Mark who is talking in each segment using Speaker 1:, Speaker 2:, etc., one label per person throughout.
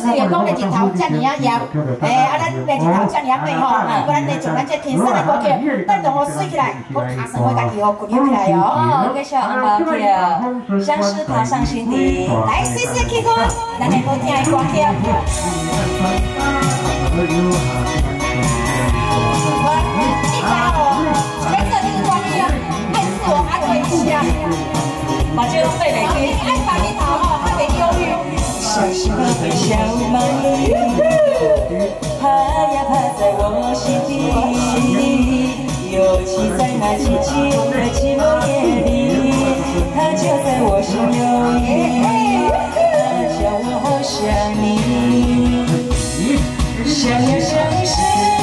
Speaker 1: 是会讲的日头遮尔啊炎，咱的日头遮尔啊白吼，不然咱就咱这天生的歌曲，等到雨水起来，我卡上我家己哦，滚起来哦。
Speaker 2: 继续红包跳，像是爬上心底。
Speaker 1: 来，试试起歌，咱的好听的歌曲。你知哦，要做这个歌曲啊，爱自我安慰一下。
Speaker 2: 把这拢背袂起。
Speaker 1: 爱把日头吼，较袂忧郁。
Speaker 2: 像是宝贝小蚂蚁，爬呀爬在我心底，尤其在那寂静的寂寞夜里，它就在我心留意，它叫我好想你，想呀想谁，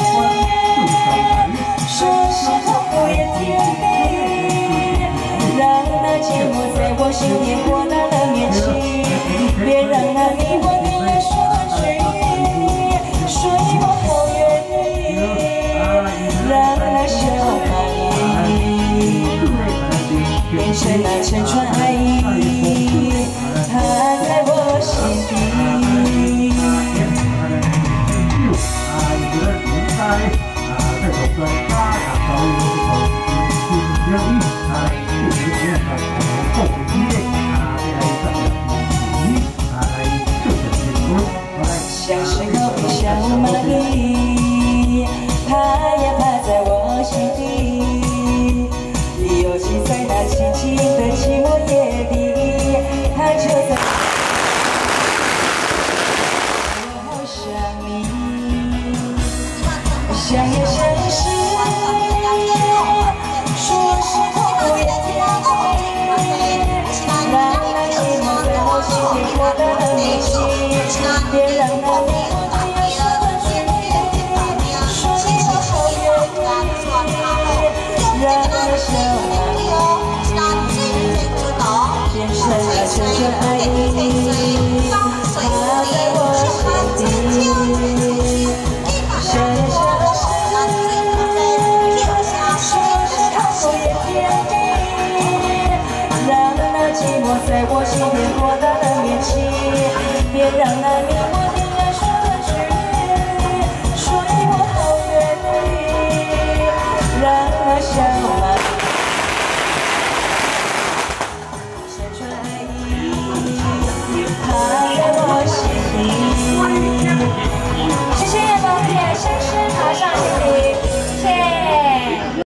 Speaker 2: 说是痛苦也甜美，让那寂寞在我心田扩大了面积。别让那迷惘的人说去，水墨好远离，让那小蚂蚁变成那沉船爱意，它在我心底。像是宝贝小蚂蚁，爬呀爬在我心底，尤其在那寂静的寂寞夜里，它就在。我好想你，想呀想谁，说是痛苦也甜美，让那寂寞在我心里扩大了面积。别让那迷惘的眼说去，说你我好远离，让那小蚂蚁变成了沉沉爱意，它在我心底。想呀想谁，说是痛苦也甜美，让那寂寞在我心田扩大了面积。别让那